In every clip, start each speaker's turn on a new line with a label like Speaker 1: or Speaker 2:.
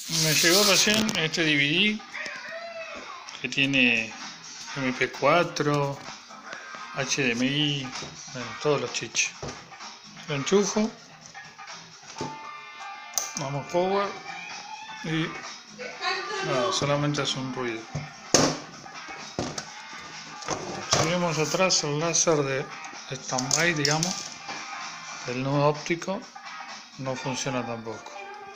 Speaker 1: Me llegó recién este DVD que tiene MP4, HDMI, bueno, todos los chiches. Lo enchufo, vamos power y nada, solamente hace un ruido. Seguimos atrás el láser de stand-by, digamos, el nudo óptico no funciona tampoco.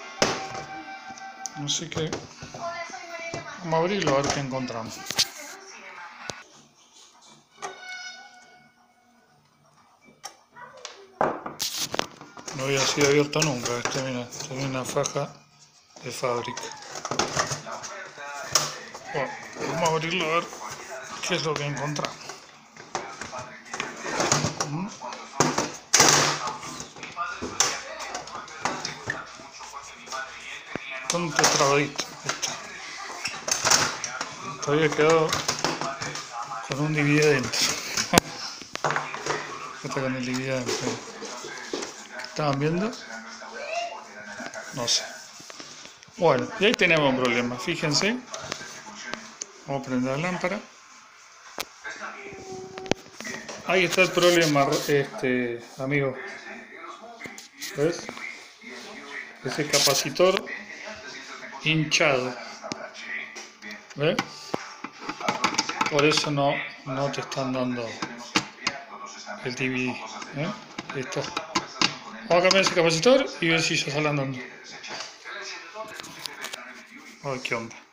Speaker 1: Así que vamos a abrirlo a ver qué encontramos. No había sido abierto nunca, mira, tiene una faja de fábrica. Bueno, vamos a abrirlo a ver qué es lo que encontramos. Bastante trabadito. Todavía quedado con un DVD adentro. Está con el DVD adentro. ¿Estaban viendo? No sé. Bueno, y ahí tenemos un problema, fíjense. Vamos a prender la lámpara. Ahí está el problema, amigo. ¿Ves? Ese capacitor hinchado. ¿Ves? Por eso no te están dando el DVD. Ahí está. Vamos a cambiar ese capacitor y ver si ya sale andando. A ver qué onda.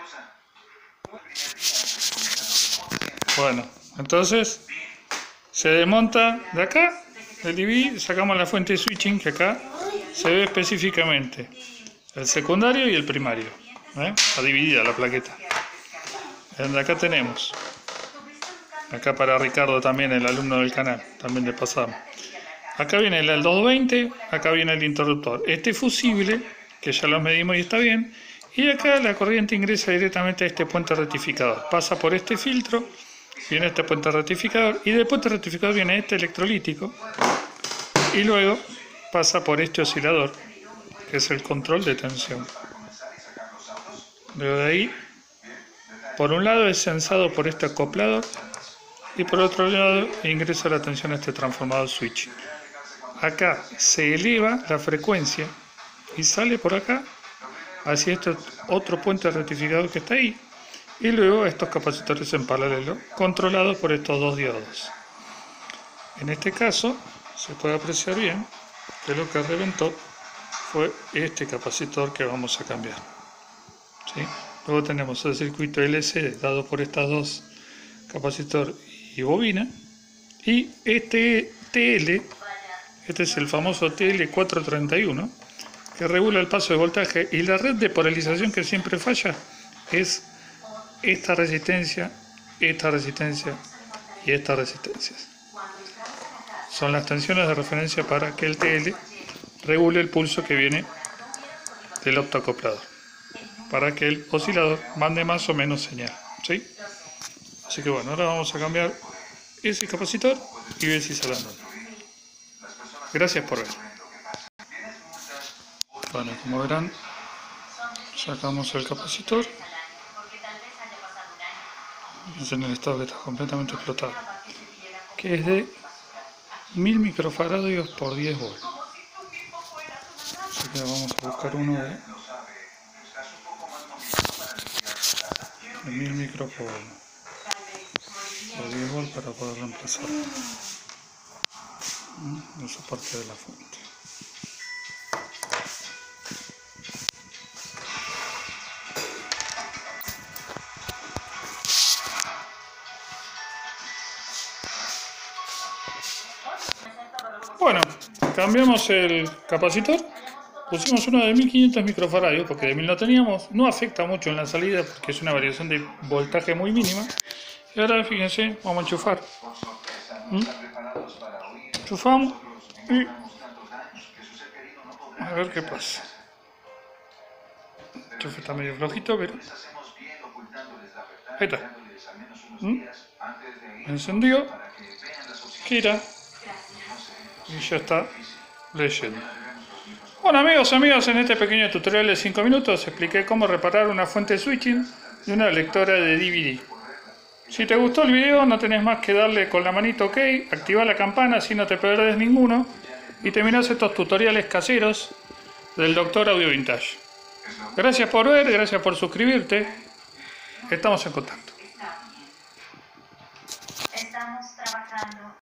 Speaker 1: Bueno, entonces se desmonta de acá el DVD, sacamos la fuente de switching que acá se ve específicamente el secundario y el primario. Está dividida la plaqueta. Acá tenemos, acá para Ricardo también, el alumno del canal, también le pasamos. Acá viene el 220, acá viene el interruptor. Este fusible, que ya lo medimos y está bien. Y acá la corriente ingresa directamente a este puente rectificador. Pasa por este filtro, viene este puente rectificador. Y del puente rectificador viene este electrolítico. Y luego pasa por este oscilador, que es el control de tensión. Luego de ahí, por un lado es sensado por este acoplador. Y por otro lado ingresa la tensión a este transformador switch. Acá se eleva la frecuencia y sale por acá hacia este otro puente rectificador que está ahí, y luego estos capacitores en paralelo controlados por estos dos diodos. En este caso se puede apreciar bien que lo que reventó fue este capacitor que vamos a cambiar. ¿Sí? Luego tenemos el circuito LCD dado por estas dos, capacitor y bobina, y este TL. Este es el famoso TL431, que regula el paso de voltaje, y la red de polarización que siempre falla es esta resistencia y esta resistencia. Son las tensiones de referencia para que el TL regule el pulso que viene del optoacoplador, para que el oscilador mande más o menos señal. ¿Sí? Así que bueno, ahora vamos a cambiar ese capacitor y ver si sale andando. Gracias por ver. Bueno, como verán, sacamos el capacitor. Es en el estado que está completamente explotado, que es de 1000 microfaradios por 10 volts. Así que vamos a buscar uno de 1000 micros por 10 volts para poder reemplazar esa parte de la fuente. Bueno, cambiamos el capacitor, pusimos uno de 1500 microfaradios porque de 1000 no teníamos, no afecta mucho en la salida porque es una variación de voltaje muy mínima. Y ahora fíjense, vamos a enchufar. Enchufamos y a ver qué pasa. El enchufe está medio flojito, pero ahí está. Encendió, gira y ya está leyendo. Bueno. Bueno amigos, en este pequeño tutorial de 5 minutos expliqué cómo reparar una fuente switching de una lectora de DVD. Si te gustó el video no tenés más que darle con la manito OK, activar la campana así no te perdés ninguno y terminás estos tutoriales caseros del Dr. Audio Vintage. Gracias por ver, gracias por suscribirte, estamos en contacto.
Speaker 2: Estamos trabajando.